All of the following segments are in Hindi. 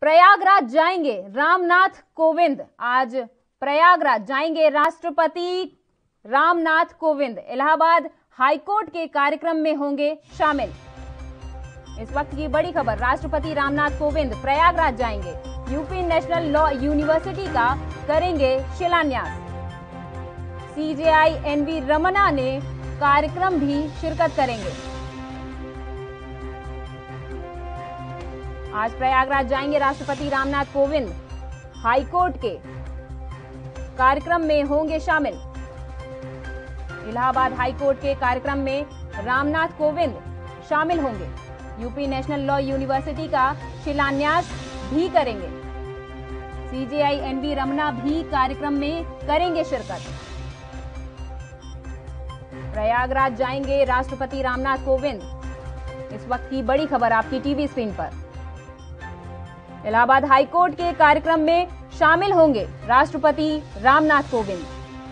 प्रयागराज जाएंगे रामनाथ कोविंद। आज प्रयागराज जाएंगे राष्ट्रपति रामनाथ कोविंद। इलाहाबाद हाईकोर्ट के कार्यक्रम में होंगे शामिल। इस वक्त की बड़ी खबर, राष्ट्रपति रामनाथ कोविंद प्रयागराज जाएंगे। यूपी नेशनल लॉ यूनिवर्सिटी का करेंगे शिलान्यास। सीजेआई एनवी रमना ने कार्यक्रम भी शिरकत करेंगे। आज प्रयागराज जाएंगे राष्ट्रपति रामनाथ कोविंद। हाईकोर्ट के कार्यक्रम में होंगे शामिल। इलाहाबाद हाईकोर्ट के कार्यक्रम में रामनाथ कोविंद शामिल होंगे। यूपी नेशनल लॉ यूनिवर्सिटी का शिलान्यास भी करेंगे। सीजेआई एनवी रमना भी कार्यक्रम में करेंगे शिरकत। प्रयागराज जाएंगे राष्ट्रपति रामनाथ कोविंद। इस वक्त की बड़ी खबर आपकी टीवी स्क्रीन पर। इलाहाबाद हाईकोर्ट के कार्यक्रम में शामिल होंगे राष्ट्रपति रामनाथ कोविंद।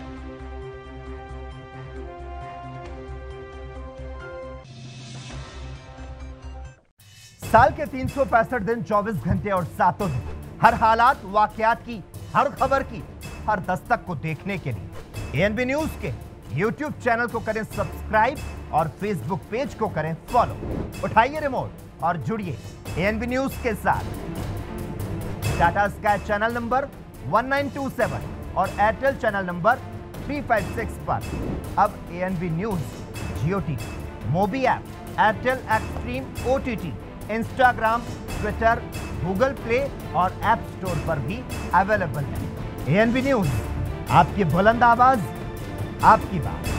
साल के 365 दिन 24 घंटे और 7 दिन, हर हालात वाकयात की, हर खबर की, हर दस्तक को देखने के लिए एएनबी न्यूज के यूट्यूब चैनल को करें सब्सक्राइब और फेसबुक पेज को करें फॉलो। उठाइए रिमोट और जुड़िए एएनबी न्यूज के साथ। टाटा स्काई चैनल नंबर 1927 और एयरटेल चैनल नंबर 356 पर अब ANB news Jio TV, mobi app, Airtel Xtreme OTT, Instagram, Twitter, Google Play और ऐप स्टोर पर भी अवेलेबल है। एएनबी न्यूज, आपकी बुलंद आवाज, आपकी बात।